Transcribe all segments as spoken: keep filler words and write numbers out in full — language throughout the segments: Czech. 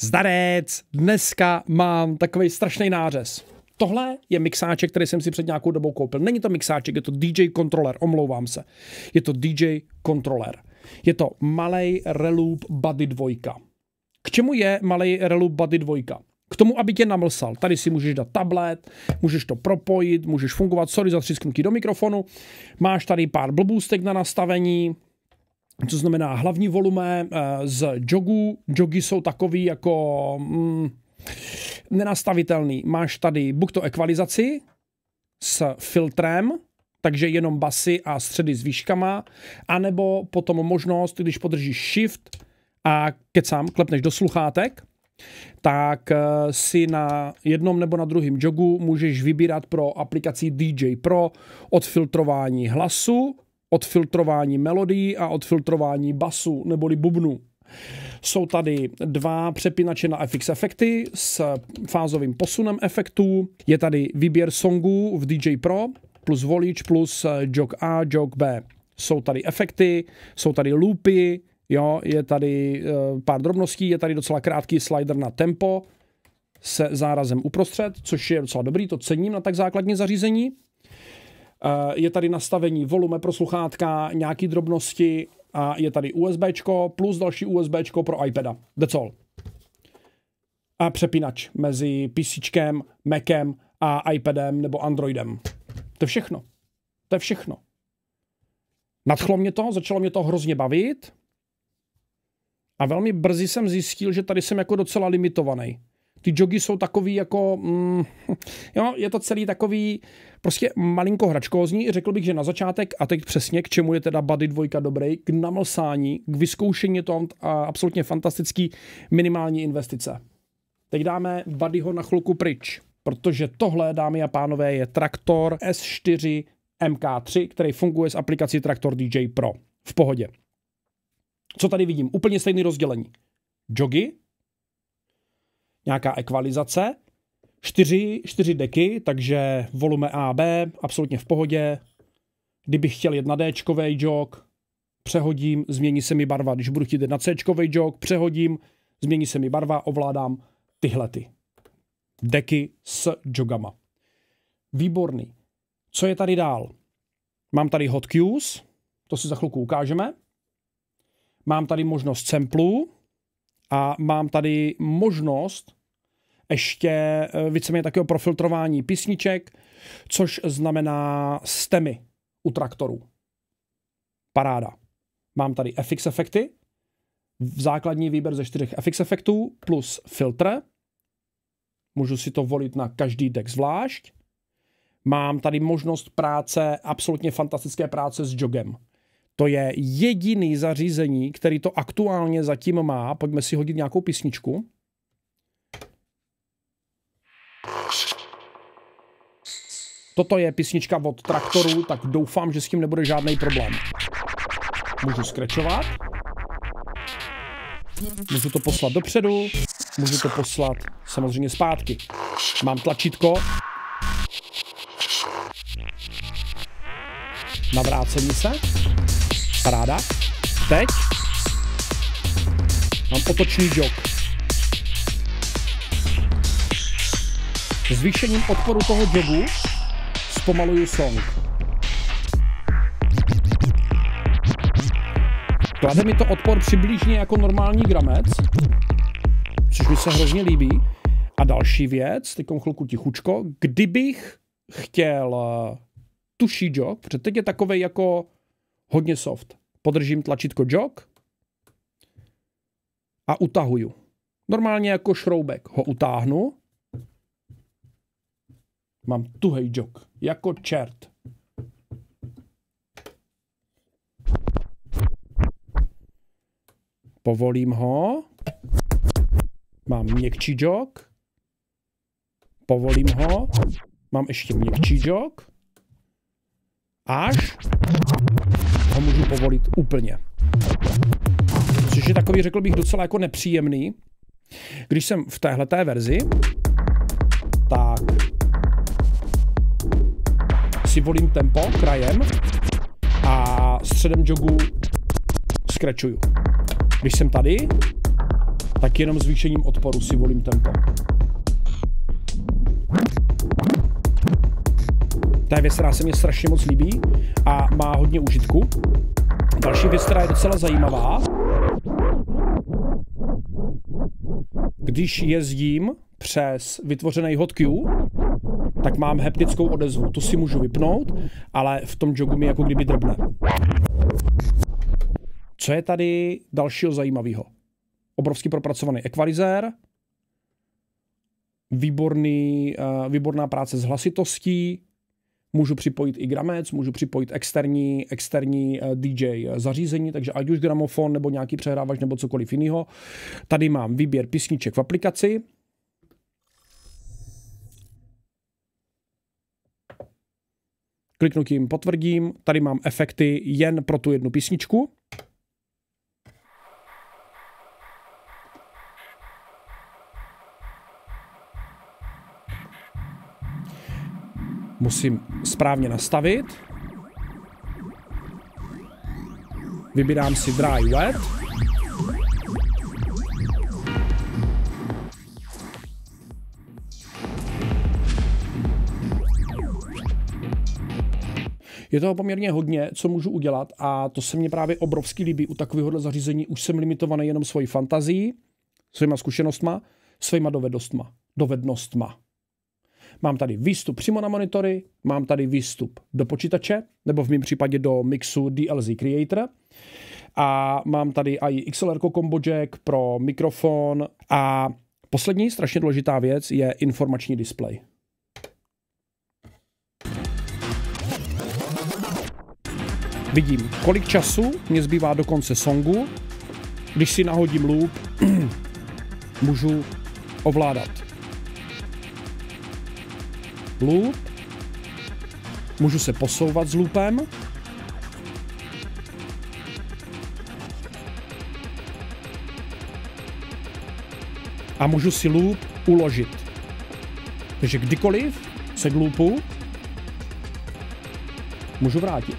Zdarec, dneska mám takový strašný nářez. Tohle je mixáček, který jsem si před nějakou dobou koupil. Není to mixáček, je to D J kontroler, omlouvám se. Je to D J kontroler. Je to malej Reloop Buddy dva. K čemu je malej Reloop Buddy dva? K tomu, aby tě namlsal. Tady si můžeš dát tablet, můžeš to propojit, můžeš fungovat, sorry za třisknutí do mikrofonu. Máš tady pár blbůstek na nastavení, co znamená hlavní volume z jogů. Jogy jsou takový jako mm, nenastavitelný. Máš tady buď to ekvalizaci s filtrem, takže jenom basy a středy s výškama, anebo potom možnost, když podržíš shift a kecám, klepneš do sluchátek, tak si na jednom nebo na druhém jogu můžeš vybírat pro aplikaci D J Pro odfiltrování hlasu, odfiltrování melodií a odfiltrování basu neboli bubnu. Jsou tady dva přepínače na F X efekty s fázovým posunem efektů. Je tady výběr songů v D J Pro plus volič plus jog A, jog B. Jsou tady efekty, jsou tady loopy, jo, je tady uh, pár drobností, je tady docela krátký slider na tempo se zárazem uprostřed, což je docela dobrý, to cením na tak základní zařízení. Uh, je tady nastavení volume pro sluchátka, nějaký drobnosti a je tady USBčko plus další USBčko pro iPada. That's all. A přepínač mezi PCčkem, Macem a iPadem nebo Androidem. To je všechno. To je všechno. Nadchlo mě to, začalo mě to hrozně bavit a velmi brzy jsem zjistil, že tady jsem jako docela limitovaný. Ty jogy jsou takový jako, mm, jo, je to celý takový prostě malinko hračkózní. Řekl bych, že na začátek, a teď přesně k čemu je teda Buddy dva dobrý, k namlsání, k vyzkoušení je to absolutně fantastický minimální investice. Teď dáme Buddyho na chvilku pryč, protože tohle, dámy a pánové, je Traktor S čtyři M K tři, který funguje s aplikací Traktor D J Pro. V pohodě. Co tady vidím? Úplně stejné rozdělení. Jogy, nějaká ekvalizace, čtyři, čtyři deky, takže volume A, B, absolutně v pohodě. Kdybych chtěl jet na D-čkovej jog, přehodím, změní se mi barva. Když budu chtít jít na C-čkovej jog, přehodím, změní se mi barva, ovládám tyhlety. Deky s jogama. Výborný. Co je tady dál? Mám tady hot cues, to si za chvilku ukážeme. Mám tady možnost samplů a mám tady možnost ještě víceméně takového profiltrování písniček, což znamená stemy u traktorů. Paráda. Mám tady F X efekty, základní výběr ze čtyřech F X efektů plus filtr. Můžu si to volit na každý deck zvlášť. Mám tady možnost práce, absolutně fantastické práce s jogem. To je jediný zařízení, který to aktuálně zatím má. Pojďme si hodit nějakou písničku. Toto je písnička od Traktoru, tak doufám, že s tím nebude žádný problém. Můžu skrečovat. Můžu to poslat dopředu. Můžu to poslat samozřejmě zpátky. Mám tlačítko na vrácení se. Paráda. Teď mám otočný jog. Zvýšením odporu toho jogu zpomaluju song. Klade mi to odpor přibližně jako normální gramec, což mi se hrozně líbí. A další věc, teď chvilku tichučko, kdybych chtěl tuší jog, protože teď je takovej jako hodně soft. Podržím tlačítko jog a utahuju. Normálně jako šroubek ho utáhnu. Mám tuhej jog, jako čert. Povolím ho. Mám měkčí jog. Povolím ho. Mám ještě měkčí jog. Až ho můžu povolit úplně. Což je takový, řekl bych, docela jako nepříjemný. Když jsem v téhleté verzi, tak si volím tempo krajem a středem jogu skrečuju. Když jsem tady, tak jenom zvýšením odporu si volím tempo. To je věc, která se mně strašně moc líbí a má hodně užitku. Další věc, která je docela zajímavá, když jezdím přes vytvořený hot cue, tak mám haptickou odezvu. Tu si můžu vypnout, ale v tom jogu mi jako kdyby drbne. Co je tady dalšího zajímavého? Obrovský propracovaný ekvalizér, výborný, výborná práce s hlasitostí, můžu připojit i gramec, můžu připojit externí, externí D J zařízení, takže ať už gramofon nebo nějaký přehrávač nebo cokoliv jiného. Tady mám výběr písniček v aplikaci. Kliknutím potvrdím. Tady mám efekty jen pro tu jednu písničku. Musím správně nastavit. Vybírám si dry wet. Je toho poměrně hodně, co můžu udělat a to se mně právě obrovsky líbí u takovéhohle zařízení. Už jsem limitovaný jenom svojí fantazií, svýma zkušenostma, svýma dovednostma. dovednostma. Mám tady výstup přímo na monitory, mám tady výstup do počítače, nebo v mém případě do mixu D L Z Creator. A mám tady i X L R combo jack pro mikrofon. A poslední strašně důležitá věc je informační displej. Vidím, kolik času mě zbývá do konce songu. Když si nahodím loop, můžu ovládat loop, můžu se posouvat s loopem, a můžu si loop uložit. Takže kdykoliv se k loopu můžu vrátit.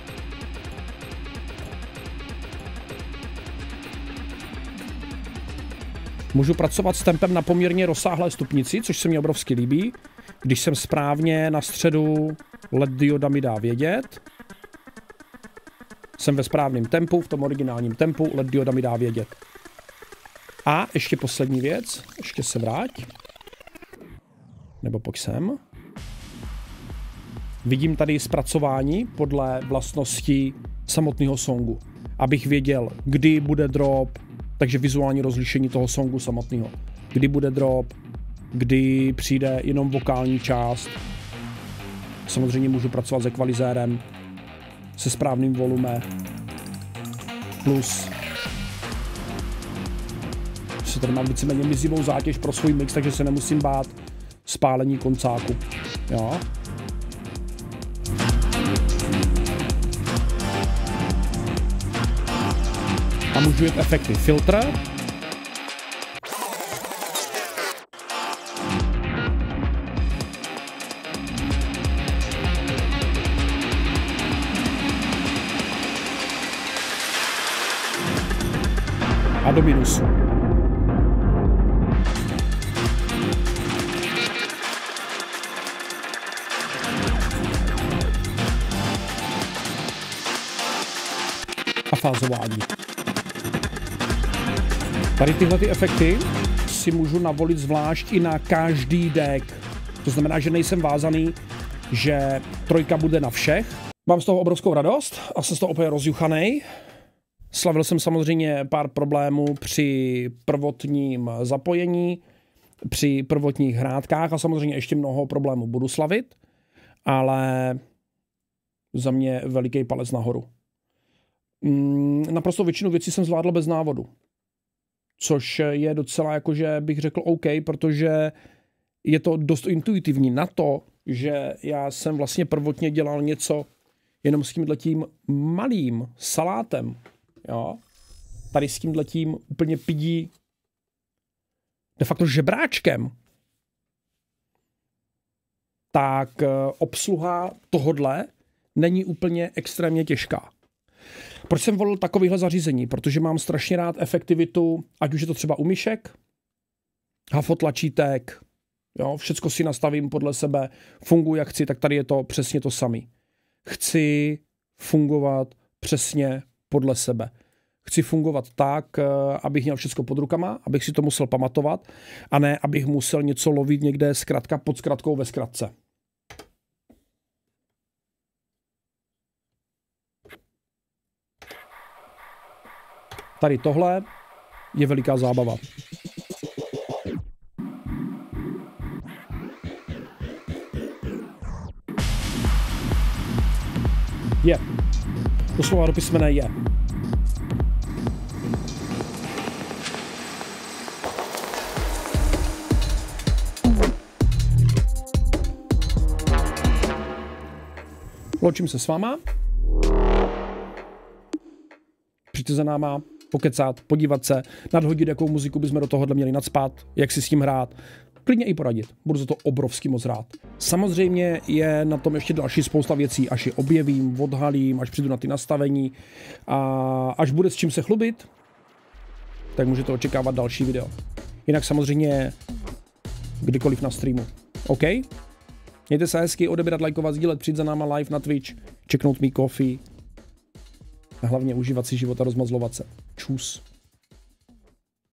Můžu pracovat s tempem na poměrně rozsáhlé stupnici, což se mi obrovsky líbí. Když jsem správně na středu, L E D dioda mi dá vědět. Jsem ve správném tempu, v tom originálním tempu, L E D dioda mi dá vědět. A ještě poslední věc, ještě se vrať. Nebo pojď sem. Vidím tady zpracování podle vlastností samotného songu. Abych věděl, kdy bude drop, takže vizuální rozlišení toho songu samotného. Kdy bude drop, kdy přijde jenom vokální část. Samozřejmě můžu pracovat s ekvalizérem, se správným volumem, plus že tady mám víceméně mizivou zátěž pro svůj mix, takže se nemusím bát spálení koncáku. Jo. A můžu jít efekty filtr. A do minusu. A fázování. Tady tyhle ty efekty si můžu navolit zvlášť i na každý deck. To znamená, že nejsem vázaný, že trojka bude na všech. Mám z toho obrovskou radost a jsem z toho úplně rozjuchanej. Slavil jsem samozřejmě pár problémů při prvotním zapojení, při prvotních hrádkách a samozřejmě ještě mnoho problémů budu slavit, ale za mě veliký palec nahoru. Naprosto většinu věcí jsem zvládl bez návodu. Což je docela jakože bych řekl OK, protože je to dost intuitivní na to, že já jsem vlastně prvotně dělal něco jenom s tímhletím malým salátem. Jo? Tady s tímhletím úplně pidí de facto žebráčkem. Tak obsluha tohodle není úplně extrémně těžká. Proč jsem volil takovýhle zařízení? Protože mám strašně rád efektivitu, ať už je to třeba u myšek, hafotlačítek, jo, všecko si nastavím podle sebe, funguji jak chci, tak tady je to přesně to samé. Chci fungovat přesně podle sebe. Chci fungovat tak, abych měl všechno pod rukama, abych si to musel pamatovat, a ne, abych musel něco lovit někde zkratka pod zkratkou ve zkratce. Tady tohle je veliká zábava. Je. Doslova do písmene je. Loučím se s váma. Přijďte za náma, pokecat, podívat se, nadhodit, jakou muziku bychom do tohohle měli nacpat, jak si s tím hrát, klidně i poradit. Budu za to obrovsky moc rád. Samozřejmě je na tom ještě další spousta věcí, až je objevím, odhalím, až přijdu na ty nastavení a až bude s čím se chlubit, tak můžete očekávat další video. Jinak samozřejmě kdykoliv na streamu. OK? Mějte se hezky, odebírat, lajkovat, sdílet, přijít za náma live na Twitch, checknout mý coffee a hlavně užívat si život a rozmazlovat se. Čus.